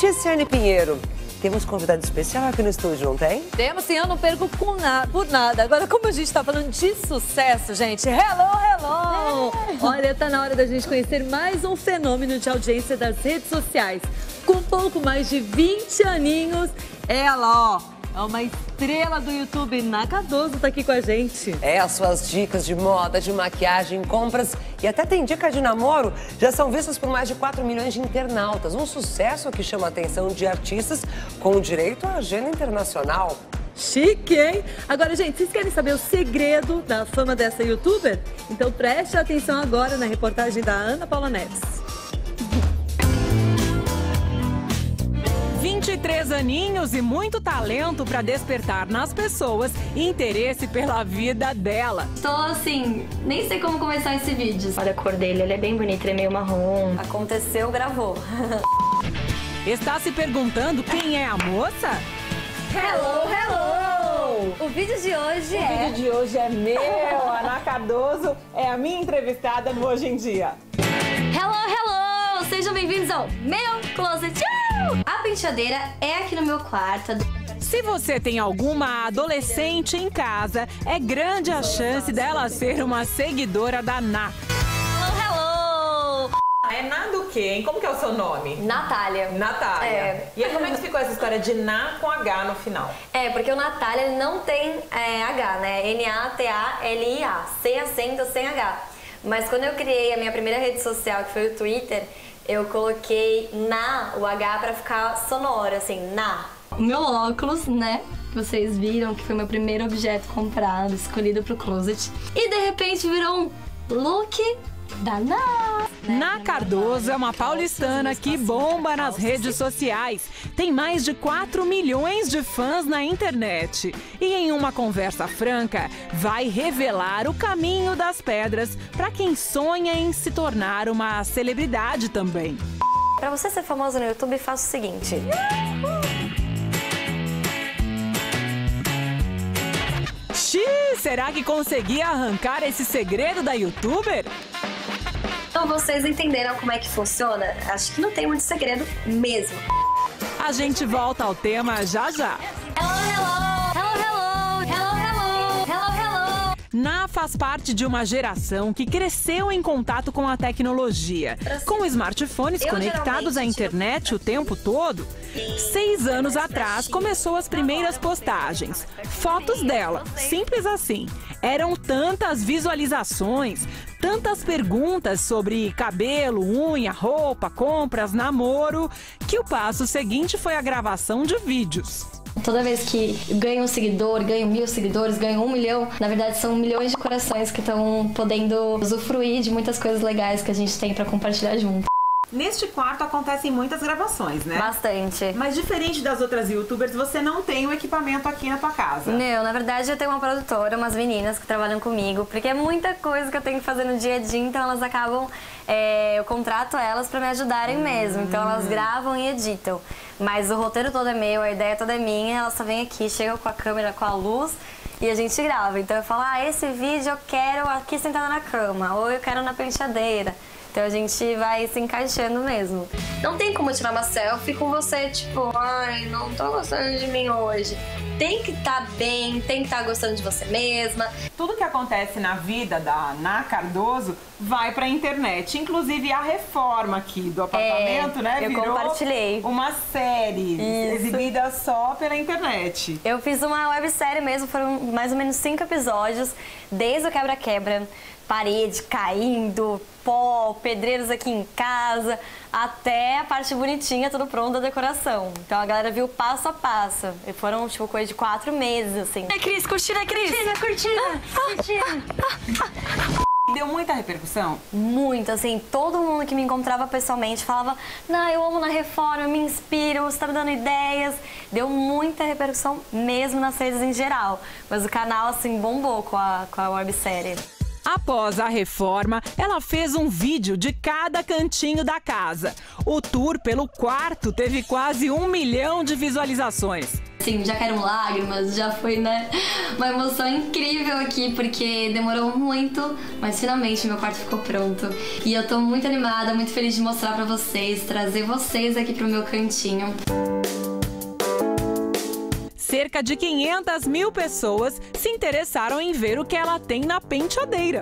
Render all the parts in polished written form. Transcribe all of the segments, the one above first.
Ticiane Pinheiro, temos convidado especial aqui no estúdio, não tem? Temos sim, eu não perco por nada. Agora, como a gente tá falando de sucesso, gente, hello! Olha, tá na hora da gente conhecer mais um fenômeno de audiência das redes sociais. Com pouco mais de 20 aninhos, ela, ó, é uma estrela do YouTube. Na Cardoso tá aqui com a gente. As suas dicas de moda, de maquiagem, compras e até tem dica de namoro já são vistas por mais de 4 milhões de internautas. Um sucesso que chama a atenção de artistas com direito à agenda internacional. Chique, hein? Agora, gente, vocês querem saber o segredo da fama dessa youtuber? Então preste atenção agora na reportagem da Ana Paula Neves. 23 aninhos e muito talento para despertar nas pessoas interesse pela vida dela. Tô assim, nem sei como começar esse vídeo. Olha a cor dele, ele é bem bonito, ele é meio marrom. Aconteceu, gravou. Está se perguntando quem é a moça? Hello! O vídeo de hoje é meu, Ana Cardoso é a minha entrevistada no Hoje em Dia. Hello! Sejam bem-vindos ao meu closet. A penteadeira é aqui no meu quarto. Se você tem alguma adolescente em casa, é grande a chance dela ser uma seguidora da Ná. Hello! É Ná do quê, hein? Como que é o seu nome? Natália. Natália. E aí, como é que ficou essa história de Ná com H no final? porque o Natália ele não tem H, né? N-A-T-A-L-I-A. Sem acento, sem H. Mas quando eu criei a minha primeira rede social, que foi o Twitter, eu coloquei o H pra ficar sonoro, assim, Ná. O meu óculos, né? Que vocês viram, que foi meu primeiro objeto comprado, escolhido pro closet. E de repente virou um look da Ná. Ná Cardoso é uma paulistana que bomba nas redes sociais. Tem mais de 4 milhões de fãs na internet. E em uma conversa franca, vai revelar o caminho das pedras para quem sonha em se tornar uma celebridade também. Pra você ser famoso no YouTube, faça o seguinte. Xiii, será que consegui arrancar esse segredo da youtuber? Então vocês entenderam como é que funciona? Acho que não tem muito segredo mesmo. A gente volta ao tema já já. Ná faz parte de uma geração que cresceu em contato com a tecnologia. Com smartphones conectados à internet o tempo todo, 6 anos atrás começou as primeiras postagens. Fotos dela, simples assim. Eram tantas visualizações, tantas perguntas sobre cabelo, unha, roupa, compras, namoro, que o passo seguinte foi a gravação de vídeos. Toda vez que ganho um seguidor, ganho 1000 seguidores, ganho 1 milhão, na verdade são milhões de corações que estão podendo usufruir de muitas coisas legais que a gente tem pra compartilhar junto. Neste quarto acontecem muitas gravações, né? Bastante. Mas diferente das outras youtubers, você não tem o equipamento aqui na tua casa. Não, na verdade eu tenho uma produtora, umas meninas que trabalham comigo, porque é muita coisa que eu tenho que fazer no dia a dia, então elas acabam, eu contrato elas pra me ajudarem mesmo, então elas gravam e editam. Mas o roteiro todo é meu, a ideia toda é minha, elas só vêm aqui, chegam com a câmera, com a luz e a gente grava. Então eu falo, esse vídeo eu quero aqui sentada na cama, ou eu quero na penteadeira. Então a gente vai se encaixando mesmo. Não tem como tirar uma selfie com você, tipo, não tô gostando de mim hoje. Tem que estar bem, tem que estar gostando de você mesma. Tudo que acontece na vida da Ná Cardoso vai pra internet. Inclusive a reforma aqui do apartamento, né? Eu compartilhei. Uma série exibida só pela internet. Eu fiz uma websérie mesmo, foram mais ou menos 5 episódios, desde o quebra-quebra, parede caindo, pó, pedreiros aqui em casa, até a parte bonitinha, tudo pronto da decoração. Então a galera viu passo a passo. E foram, tipo, coisa de 4 meses, assim. Cris, curtida, Cris! Curtida! Deu muita repercussão? Muito, assim, todo mundo que me encontrava pessoalmente falava, eu amo na reforma, me inspiro, você tá me dando ideias. Deu muita repercussão mesmo nas redes em geral. Mas o canal, assim, bombou com a websérie. Após a reforma, ela fez um vídeo de cada cantinho da casa. O tour pelo quarto teve quase 1 milhão de visualizações. Sim, já caíram lágrimas, já foi, né, uma emoção incrível aqui, porque demorou muito, mas finalmente meu quarto ficou pronto. E eu tô muito animada, muito feliz de mostrar pra vocês, trazer vocês aqui pro meu cantinho. Cerca de 500 mil pessoas se interessaram em ver o que ela tem na penteadeira.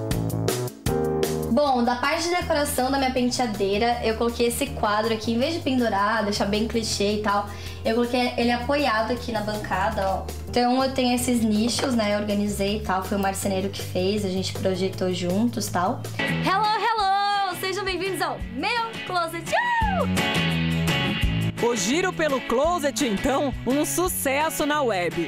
Bom, da parte de decoração da minha penteadeira, eu coloquei esse quadro aqui, em vez de pendurar, deixar bem clichê e tal, eu coloquei ele apoiado aqui na bancada, ó. Então eu tenho esses nichos, né, eu organizei e tal, foi o marceneiro que fez, a gente projetou juntos e tal. Hello, hello! Sejam bem-vindos ao meu closet! O giro pelo closet, então, um sucesso na web.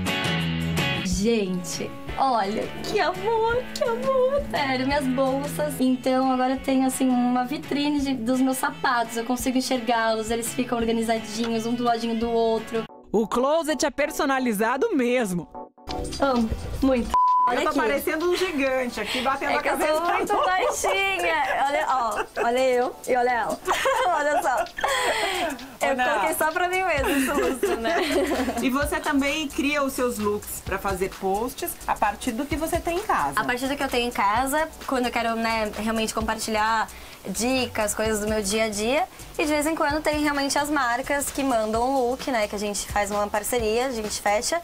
Gente, olha, que amor, sério, minhas bolsas. Então agora eu tenho assim uma vitrine dos meus sapatos, eu consigo enxergá-los, eles ficam organizadinhos, um do ladinho do outro. O closet é personalizado mesmo. Amo, muito. Olha eu tô aqui. parecendo um gigante aqui, batendo a Que eu cabeça. sou muito baixinha. Olha, ó, olha eu e olha ela. Olha só. Eu coloquei só pra mim mesmo esse lustre, né? E você também cria os seus looks pra fazer posts a partir do que você tem em casa. A partir do que eu tenho em casa, quando eu quero, né, realmente compartilhar dicas, coisas do meu dia a dia. E de vez em quando tem realmente as marcas que mandam um look, né, que a gente faz uma parceria, a gente fecha.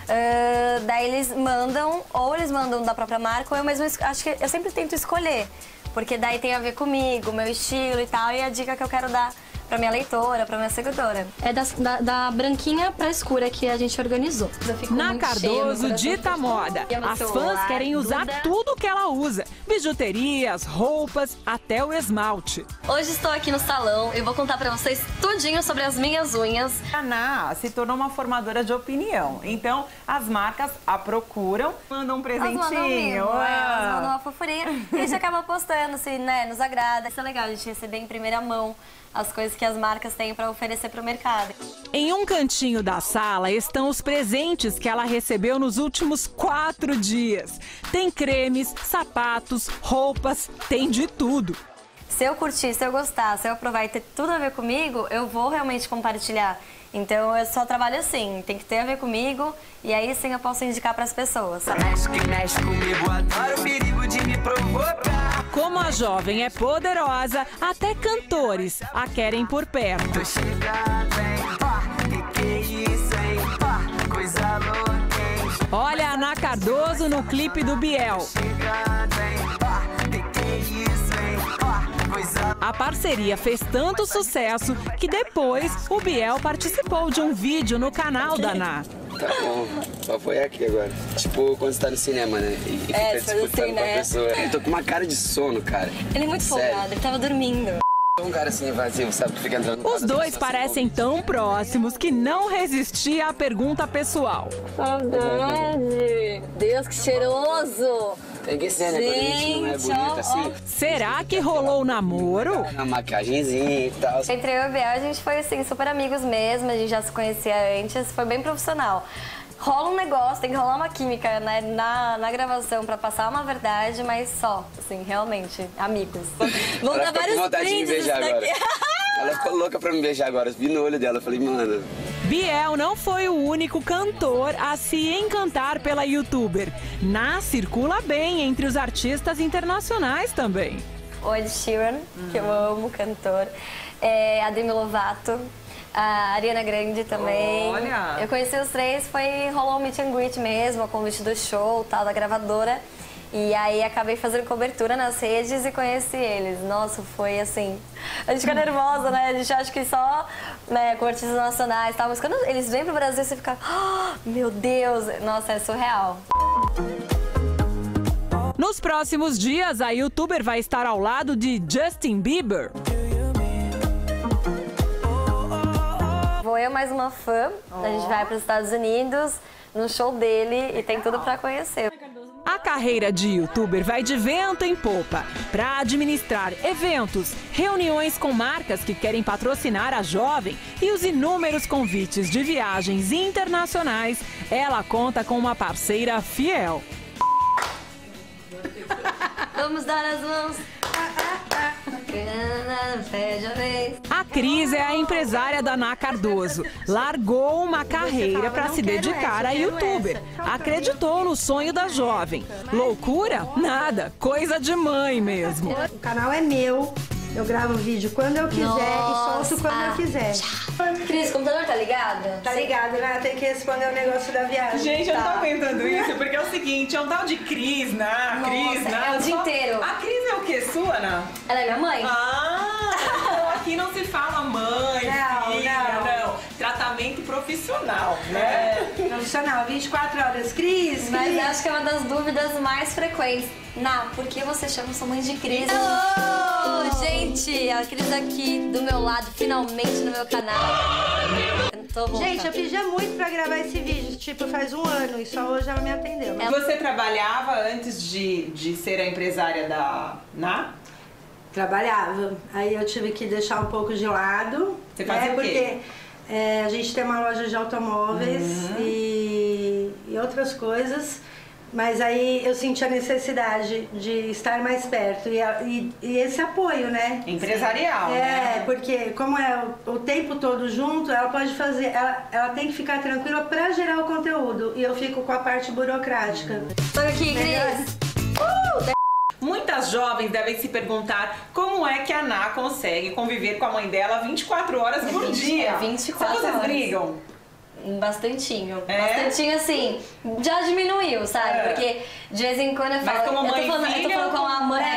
Daí eles mandam, ou eles mandam da própria marca, ou eu mesmo acho que eu sempre tento escolher, porque daí tem a ver comigo, meu estilo e tal, e a dica que eu quero dar pra minha leitora, pra minha seguidora. É da branquinha pra escura que a gente organizou. Na Cardoso dita moda. As fãs querem usar tudo que ela usa. Bijuterias, roupas, até o esmalte. Hoje estou aqui no salão e vou contar pra vocês tudinho sobre as minhas unhas. A Ná se tornou uma formadora de opinião. Então, as marcas a procuram, mandam um presentinho. Elas mandam um mimo, elas mandam uma fofurinha. E a gente acaba postando, se, né, nos agrada. Isso é legal, a gente receber em primeira mão as coisas que as marcas têm para oferecer para o mercado. Em um cantinho da sala estão os presentes que ela recebeu nos últimos 4 dias. Tem cremes, sapatos, roupas, tem de tudo. Se eu curtir, se eu gostar, se eu aprovar e ter tudo a ver comigo, eu vou realmente compartilhar. Então eu só trabalho assim, tem que ter a ver comigo e aí sim eu posso indicar para as pessoas. Mexe comigo, adoro o perigo de me provocar. Como a jovem é poderosa, até cantores a querem por perto. Tô chegando, hein? Que é isso, hein? Coisa louca, hein? Olha a Ana Cardoso no clipe do Biel. Chegando, hein? Que é isso, hein? Coisa A parceria fez tanto sucesso que depois o Biel participou de um vídeo no canal da Ana. Tá bom, só foi aqui agora. Tipo, quando você tá no cinema, né? E fica disputando assim, com a né? pessoa. Eu tô com uma cara de sono, cara. Ele é muito Sério. folgado, ele tava dormindo. Um cara assim, invasivo, sabe? Que fica entrando... Os dois parecem tão próximos que não resisti à pergunta pessoal. Saudade! Deus, que cheiroso! Tem que ser, né? Quando a gente não é bonito assim. Será que rolou namoro? Uma maquiagemzinha e tal. Entre eu e o Biel, a gente foi assim, super amigos mesmo, a gente já se conhecia antes, foi bem profissional. Rola um negócio, tem que rolar uma química, né, na gravação pra passar uma verdade, mas só, assim, realmente, amigos. Vão Ela dar ficou com vários vontade de me brindes beijar isso daqui. agora. Ela ficou louca pra me beijar agora. Eu vi no olho dela, eu falei, mano... Biel não foi o único cantor a se encantar pela youtuber. Ná circula bem entre os artistas internacionais também. O Ed Sheeran, que eu amo, cantor, a Demi Lovato, a Ariana Grande também. Olha! Eu conheci os três, rolou um meet and greet mesmo, a convite do show, tal, da gravadora. E aí acabei fazendo cobertura nas redes e conheci eles. Nossa, foi assim... A gente fica nervosa, né? A gente acha que só, né, com artistas nacionais e tal. Mas quando eles vêm pro Brasil, você fica... Oh, meu Deus! Nossa, é surreal. Nos próximos dias, a youtuber vai estar ao lado de Justin Bieber. Vou eu mais uma fã. A gente vai para os Estados Unidos, no show dele, e tem tudo para conhecer. A carreira de youtuber vai de vento em popa. Para administrar eventos, reuniões com marcas que querem patrocinar a jovem e os inúmeros convites de viagens internacionais, ela conta com uma parceira fiel. Vamos dar as mãos. Pede a vez. A Cris é a empresária da Ná Cardoso. Largou uma carreira para se dedicar a youtuber. Acreditou no sonho da jovem. Loucura? Nada. Coisa de mãe mesmo. O canal é meu. Eu gravo vídeo quando eu quiser e solto quando eu quiser. Cris, o computador tá ligado? Tá ligado, né? Tem que responder o negócio da viagem. Gente, eu não tô aguentando isso, porque é o seguinte, é um tal de Cris, né? Cris, né? É o dia inteiro. A Cris é o quê? Sua, Ana? Ela é minha mãe? Ah, aqui não se fala mãe, filha, não. Tratamento profissional, né? Profissional, 24 horas. Cris, Mas Cris. acho que é uma das dúvidas mais frequentes. Ná, por que você chama sua mãe de Cris? Hello! Gente, a Cris aqui do meu lado, finalmente no meu canal. Gente, eu pedia muito pra gravar esse vídeo, tipo, faz um ano, e só hoje ela me atendeu. Você trabalhava antes de ser a empresária da Ná? Trabalhava. Aí eu tive que deixar um pouco de lado. Você fazia o quê? Porque a gente tem uma loja de automóveis e outras coisas. Mas aí eu senti a necessidade de estar mais perto e esse apoio, né? Empresarial, né? Porque como é o tempo todo junto, ela pode fazer, ela tem que ficar tranquila pra gerar o conteúdo e eu fico com a parte burocrática. Tô aqui, Cris. Muitas jovens devem se perguntar como é que a Ná consegue conviver com a mãe dela 24 horas por dia. 24 Vocês horas. brigam? Bastantinho. É? Bastantinho, assim, já diminuiu, sabe? Porque de vez em quando eu falo... Mas como mãe eu e tô falando com a mãe.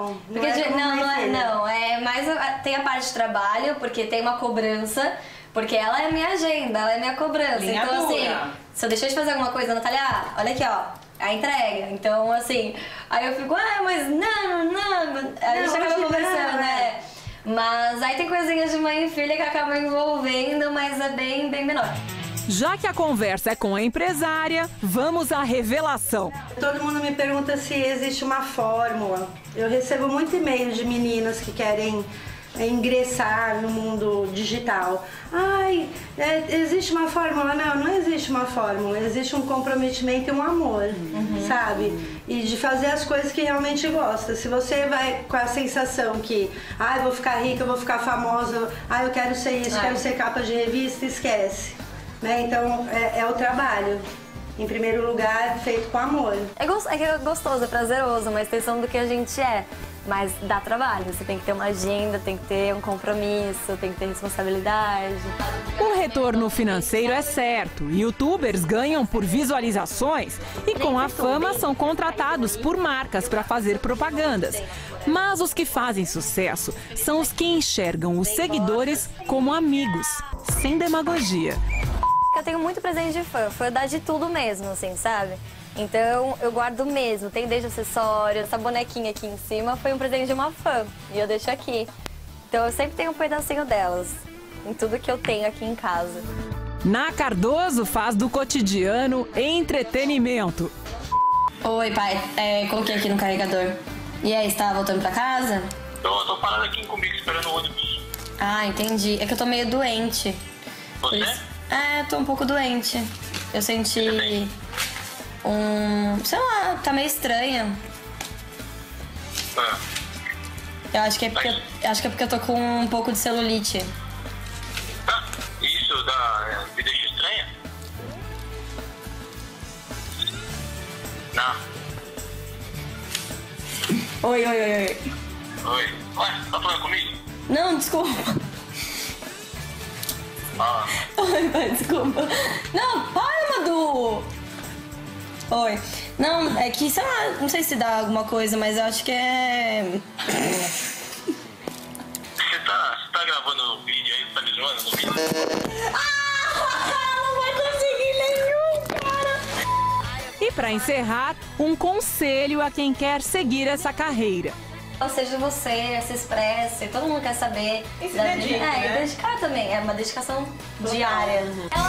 Não, é mais... Tem a parte de trabalho, porque tem uma cobrança, porque ela é minha agenda, ela é minha cobrança. Linha então, dura. assim, se eu deixar de fazer alguma coisa, Natália, olha aqui, ó. A entrega. Então, assim, aí eu fico, mas não. Aí a gente acaba conversando, né? Mas aí tem coisinhas de mãe e filha que acabam envolvendo, mas é bem menor. Já que a conversa é com a empresária, vamos à revelação. Todo mundo me pergunta se existe uma fórmula. Eu recebo muito e-mail de meninas que querem ingressar no mundo digital. Existe uma fórmula? Não existe uma fórmula. Existe um comprometimento e um amor, sabe? E de fazer as coisas que realmente gosta. Se você vai com a sensação que eu vou ficar rica, eu vou ficar famosa, eu quero ser isso, quero ser capa de revista, esquece. Né? Então, é o trabalho. Em primeiro lugar, feito com amor. É gostoso, é prazeroso, uma extensão do que a gente é. Mas dá trabalho, você tem que ter uma agenda, tem que ter um compromisso, tem que ter responsabilidade. O retorno financeiro é certo. Youtubers ganham por visualizações e com a fama são contratados por marcas para fazer propagandas. Mas os que fazem sucesso são os que enxergam os seguidores como amigos, sem demagogia. Eu tenho muito presente de fã, foi dar de tudo mesmo, assim, sabe? Então eu guardo mesmo, tem desde acessórios, essa bonequinha aqui em cima foi um presente de uma fã e eu deixo aqui. Então eu sempre tenho um pedacinho delas, em tudo que eu tenho aqui em casa. Ná Cardoso faz do cotidiano entretenimento. Oi, pai, coloquei aqui no carregador. E aí, você tava voltando pra casa? Tô parado aqui comigo esperando o ônibus. Ah, entendi. É que eu tô meio doente. Você? Tô um pouco doente. Eu senti sei lá, tá meio estranha. Eu acho que é porque eu tô com um pouco de celulite. Isso me deixa estranha? Não. Oi. Oi. Ué, tá falando comigo? Não, desculpa. Oi, pai, desculpa. Não, para, Madu! Oi. Não, é que, sei lá, não sei se dá alguma coisa, mas eu acho que é... Você tá gravando o vídeo aí, tá me zoando no vídeo? Não vai conseguir nenhum, cara! E para encerrar, um conselho a quem quer seguir essa carreira. Ou seja, você se expresse, todo mundo quer saber. E se dedique, né? E dedicar também, é uma dedicação diária.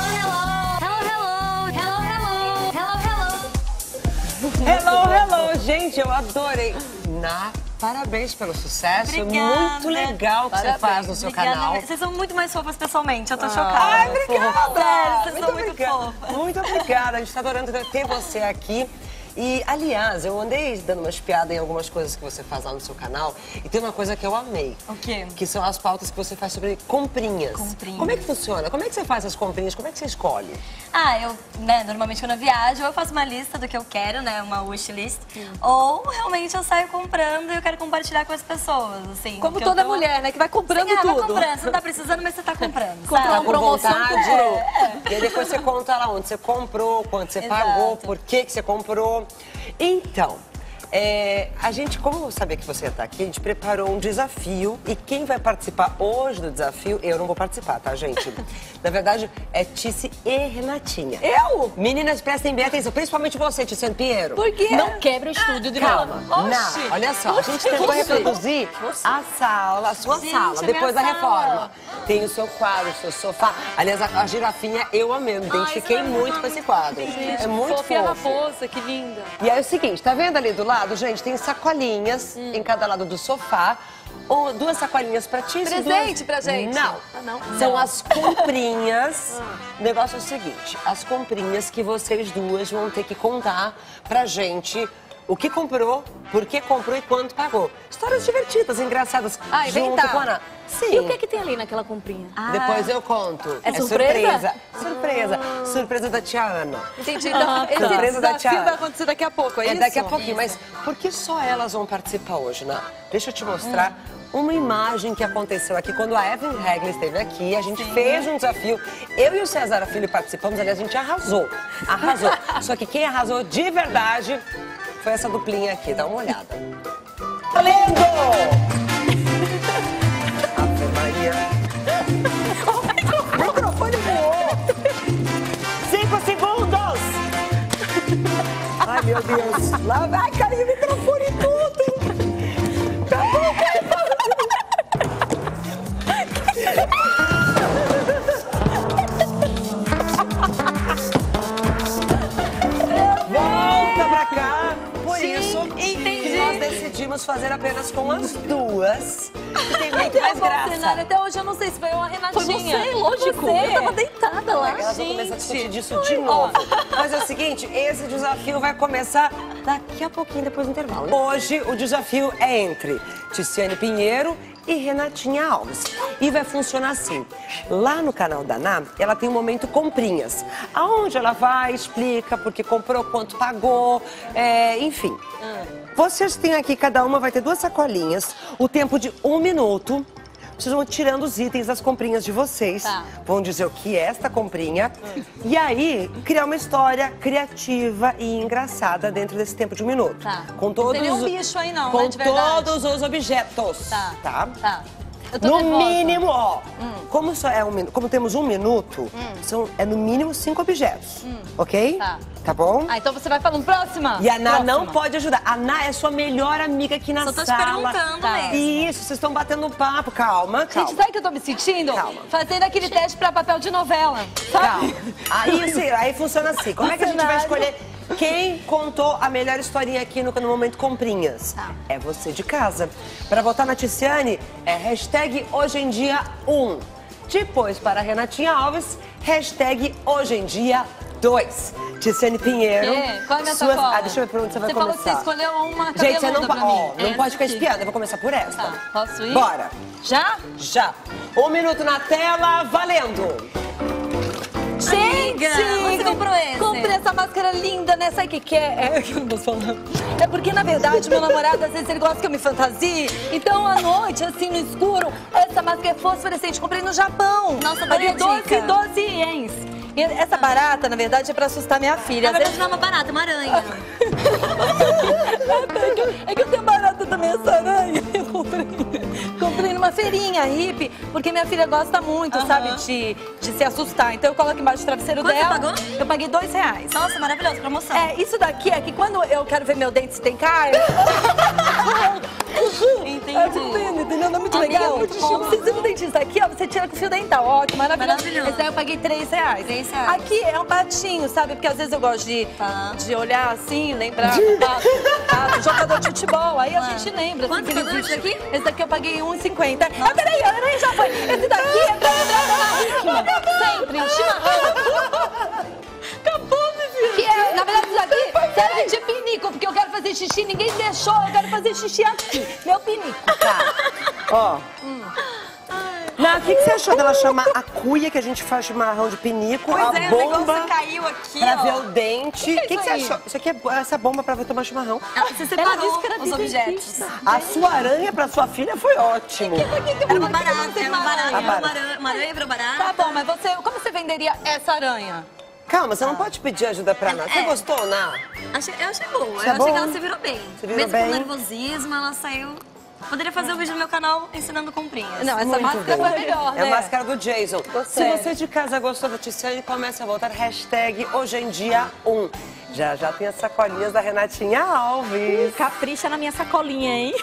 Hello, gente, eu adorei. Ná, parabéns pelo sucesso. Obrigada. Muito legal o que você faz no seu canal. Vocês são muito mais fofas pessoalmente, eu tô chocada. Ai, obrigada! Sério, vocês são muito obrigada. fofas. Muito obrigada, a gente tá adorando ter você aqui. E, aliás, eu andei dando uma espiada em algumas coisas que você faz lá no seu canal e tem uma coisa que eu amei. O quê? Que são as pautas que você faz sobre comprinhas. Como é que funciona? Como é que você faz as comprinhas? Como é que você escolhe? Eu, normalmente quando eu viajo, eu faço uma lista do que eu quero, né, uma wish list. Ou realmente eu saio comprando e eu quero compartilhar com as pessoas, assim. Como toda mulher, né, que vai comprando tudo. Vai comprando, você não tá precisando, mas você tá comprando. Tá com promoção, vontade. E aí depois você conta lá onde você comprou, quanto você pagou, por que você comprou. Então, a gente, como eu sabia que você ia estar aqui, a gente preparou um desafio. E quem vai participar hoje do desafio, eu não vou participar, tá, gente? Na verdade, é Tici e Renatinha. Eu? Meninas, prestem bem atenção, principalmente você, Tiziane Pinheiro. Por quê? Não quebra o estúdio de Calma. novo. Não, olha só, a gente tentou reproduzir a sala, a sua sala, depois da reforma. Tem o seu quadro, o seu sofá. Aliás, a girafinha eu amei, me identifiquei muito com esse quadro. É muito fofo. Raposa, que linda. E aí é o seguinte, tá vendo ali do lado, gente? Tem sacolinhas em cada lado do sofá. Ou 2 sacolinhas pra ti. Presente pra gente? Não. São as comprinhas. O negócio é o seguinte, as comprinhas que vocês duas vão ter que contar pra gente o que comprou, por que comprou e quanto pagou. Histórias divertidas, engraçadas. Junto com a Ana. Sim. E o que tem ali naquela comprinha? Depois eu conto. É surpresa? Surpresa. Surpresa da tia Ana. Entendi. Então, esse Surpresa da tia desafio Ana. vai acontecer daqui a pouco, é isso? Daqui a pouquinho. Mas por que só elas vão participar hoje, né? Deixa eu te mostrar uma imagem que aconteceu aqui quando a Evelyn Regler esteve aqui. A gente fez um desafio. Eu e o César Filho participamos, aliás, a gente arrasou. Arrasou. Só que quem arrasou de verdade foi essa duplinha aqui. Dá uma olhada. Valendo! Ave Maria. O microfone voou. 5 segundos. Ai, meu Deus. Lá vai cair o microfone e tudo. Tá bom, volta pra cá. Por isso, nós decidimos fazer apenas com as duas. Que tem muito mais graça. Até hoje eu não sei se foi uma Renatinha. Foi você, lógico. Eu tava deitada lá. Elas vão começar a discutir disso de novo. Mas é o seguinte, esse desafio vai começar daqui a pouquinho, depois do intervalo. Hoje, o desafio é entre Tiziane Pinheiro e Renatinha Alves. E vai funcionar assim. Lá no canal da Ná, ela tem um momento comprinhas. Aonde ela vai, explica porque comprou, quanto pagou, enfim. Vocês têm aqui, cada uma vai ter 2 sacolinhas, o tempo de 1 minuto. Vocês vão tirando os itens das comprinhas de vocês. Vão dizer o que é esta comprinha. E aí, criar uma história criativa e engraçada dentro desse tempo de 1 minuto. Com todos, não tem nenhum bicho aí não, com né, de verdade? todos os objetos. Tá. Eu tô No nervosa. mínimo, como, como temos 1 minuto, é no mínimo 5 objetos. Ok? Tá bom? Então você vai falando próxima. E a Ná não pode ajudar. A Ná é sua melhor amiga aqui na Só tô te sala. perguntando mesmo. Isso, vocês estão batendo papo. Calma. Gente, sabe o que eu tô me sentindo? Calma. Fazendo aquele teste pra papel de novela, sabe? Aí funciona assim. Como é que a gente vai escolher quem contou a melhor historinha aqui no momento comprinhas? É você de casa. Pra votar na Tiziane, é hashtag hoje em dia 1. Depois, para a Renatinha Alves, hashtag hoje em dia 2. Tiziane Pinheiro. Qual é a minha sacola? Deixa eu ver por onde você vai começar. começar. Você falou que você escolheu uma cabeluda. Gente, você não, pra mim. não pode ficar espiando. Eu vou começar por esta. Posso ir? Bora. Já? Já. 1 minuto na tela, valendo. Gente! Você comprou esse? Comprei essa máscara linda, né? Sabe o que é? É que eu não posso falar. É porque, na verdade, meu namorado, às vezes, ele gosta que eu me fantasie. Então, à noite, assim, no escuro, essa máscara é fosforescente. Comprei no Japão. Nossa, paguei baratica. 12 ienes. E essa barata, na verdade, é pra assustar minha filha. Na verdade, não é uma barata, é uma aranha. É que eu tenho barata também, essa aranha. Eu comprei numa feirinha hippie, porque minha filha gosta muito, sabe, de se assustar. Então eu coloco embaixo do travesseiro Quanto dela. você pagou? Eu paguei R$2. Nossa, maravilhoso, promoção. Isso daqui é que quando eu quero ver meu dente se tem carne. Entendi. Entendeu? Não é muito Amiga, legal? muito bom. Você precisa do dentista. Aqui, ó, você tira com fio dental. Ótimo, maravilhoso. Esse daí eu paguei R$3. R$3. Aqui é um patinho, sabe? Porque às vezes eu gosto de olhar assim, lembrar do jogador de futebol. Aí a gente lembra. Quanto assim, pagou esse daqui? Esse daqui eu paguei R$1,50. Peraí, a aranha já foi. Esse daqui é pra entrar na barriga. Sempre. Chimarrão. Acabou, meu filho. Que é, na verdade, isso daqui serve de pininho. eu quero fazer xixi, ninguém deixou, eu quero fazer xixi aqui. Meu pinico. Tá. Ó. Não, o que você achou dela chamar a cuia que a gente faz chimarrão de pinico, Pois a é, o bomba negócio caiu aqui, pra ó. ver o dente? O que você aí? achou? Isso aqui é essa bomba pra ver tomar chimarrão. Você separou os objetos. A sua aranha pra sua filha foi ótimo. Era uma barata, era uma barata. barata. Uma aranha virou barata. Tá bom, mas como você venderia essa aranha? Calma, você não pode pedir ajuda pra nada. Você gostou, não? Eu achei boa. Você Eu é achei bom? que ela se virou bem. Se virou Mesmo bem? com nervosismo, ela saiu... Poderia fazer um vídeo no meu canal ensinando comprinhas. Não, essa Muito máscara bem. foi melhor, né? É a máscara do Jason. Gostei. Se você de casa gostou da Tiziane, comece a voltar. Hashtag hoje em dia 1. Já tem as sacolinhas da Renatinha Alves. Capricha na minha sacolinha, hein?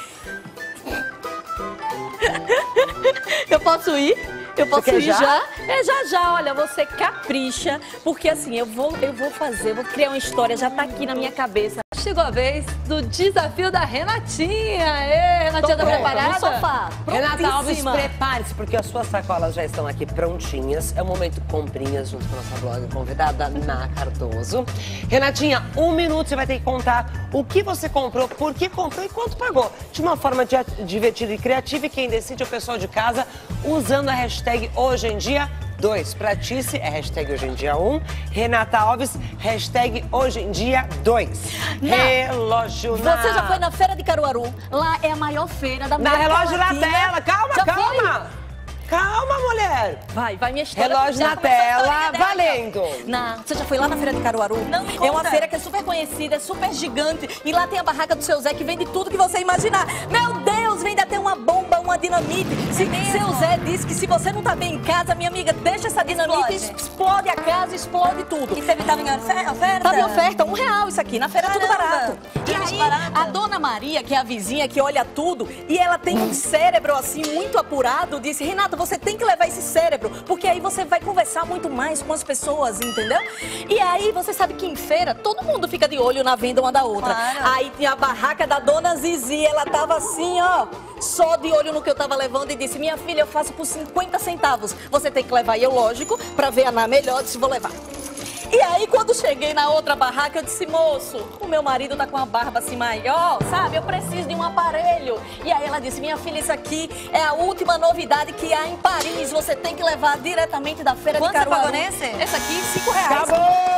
Eu posso ir? Eu posso quer ir já? já? Já, olha, você capricha, porque assim, eu vou criar uma história, já tá aqui na minha cabeça. Chegou a vez do desafio da Renatinha. Ê, Renatinha, tá preparada? No sofá. Renata Alves, Prontíssima. prepare-se, porque as suas sacolas já estão aqui prontinhas. É o momento comprinhas, junto com a nossa blog convidada, Ná Cardoso. Renatinha, 1 minuto, você vai ter que contar o que você comprou, por que comprou e quanto pagou. De uma forma divertida e criativa, e quem decide é o pessoal de casa, usando a hashtag hoje em dia 2. Pra Tice é hashtag hoje em dia 1. Renata Alves, hashtag hoje em dia 2. Relógio na... Você já foi na Feira de Caruaru? Lá é a maior feira da Na América relógio na Latina. tela, calma, Já calma. Calma, mulher. Vai minha história. Relógio Já na começou a tela, historinha dela. valendo. Você já foi lá na Feira de Caruaru? Não, me É conta. uma feira que é super conhecida, é super gigante. E lá tem a barraca do seu Zé que vende tudo que você imaginar. Meu Deus, vende até uma bomba, uma dinamite. Seu Zé disse que se você não tá bem em casa, minha amiga, deixa essa dinamite, explode a casa, explode tudo. E você tava em oferta? Tava em oferta, R$1 isso aqui. Na feira é tudo Caramba. barato. E Tudo aí, barato. a dona Maria, que é a vizinha que olha tudo, e ela tem um cérebro assim muito apurado, disse: Renata, você tem que levar esse cérebro, porque aí você vai conversar muito mais com as pessoas, entendeu? E aí, você sabe que em feira, todo mundo fica de olho na venda uma da outra. Claro. Aí tinha a barraca da dona Zizi, ela tava assim, ó, só de olho no que eu tava levando e disse: minha filha, eu faço por 50 centavos. Você tem que levar. E eu, lógico, pra ver a Ná melhor, disse: vou levar. E aí, quando cheguei na outra barraca, eu disse: moço, o meu marido tá com a barba assim maior, sabe? Eu preciso de um aparelho. E aí ela disse: minha filha, isso aqui é a última novidade que há em Paris. Você tem que levar diretamente da feira de Caruaru. Quanto você pagou nesse? Esse aqui, R$5.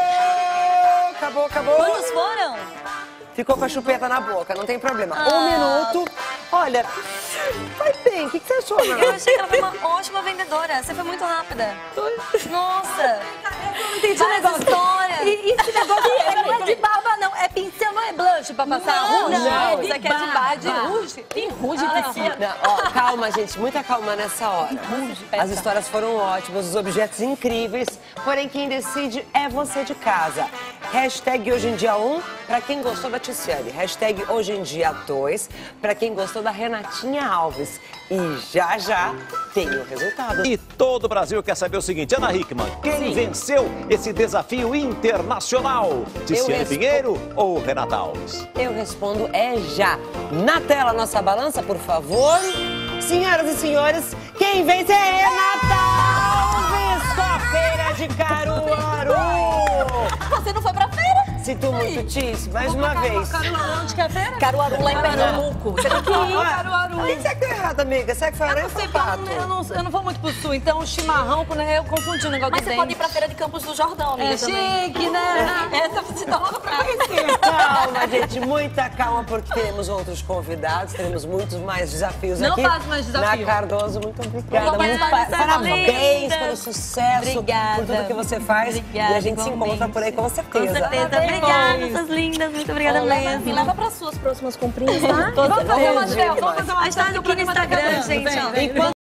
Acabou. Quantos foram? Ficou com a chupeta na boca, não tem problema. 1 minuto. Olha, vai bem. O que você achou, Ná? Eu achei que ela foi uma ótima vendedora. Você foi muito rápida. Nossa. Entendi o negócio. História. E esse negócio não é de barba, não. É pincel, não é blush pra passar rouge. não. Isso aqui é de barba. De rouge. Tem rouge aqui. Não, ó, calma, gente, muita calma nessa hora. As histórias foram ótimas, os objetos incríveis, porém quem decide é você de casa. Hashtag hoje em dia 1, pra quem gostou da Tiziane. Hashtag hoje em dia 2, pra quem gostou da Renatinha Alves. E já tem o resultado. E todo o Brasil quer saber o seguinte: Ana Hickman, quem venceu esse desafio internacional? Tiziane Pinheiro ou Renata Alves? Eu respondo já. Na tela, nossa balança, por favor. Senhoras e senhores, quem vence é Renata Alves com a Feira de Caruaru. Você não foi pra feira? Sinto muito, Tice, mais uma vez. Caruaru, onde que é a feira? Caruaru, lá em Pernambuco. Você tem que ir. Caruaru. O que você que tá errado, amiga? Será que foi aranha ou foi pato? Eu não vou muito pro sul, então o chimarrão, né, eu confundi o negócio Mas do você dente. pode ir pra feira de Campos do Jordão, amiga, É também. chique, né? Essa você tá louca pra conhecer. Calma, gente, muita calma, porque teremos outros convidados, teremos muitos mais desafios Não aqui. faz mais desafio. Na Cardoso, muito obrigada. Obrigada, Parabéns linda. pelo sucesso, Obrigada. por tudo que você faz. Obrigada, e a gente se encontra por aí, com certeza. Com certeza. Obrigada, essas lindas. Muito obrigada mesmo. Me leva para suas próximas comprinhas, tá? Vamos fazer uma Beijo, gel, vamos demais. fazer uma A gente tá aqui no Instagram, gente, ó. Enquanto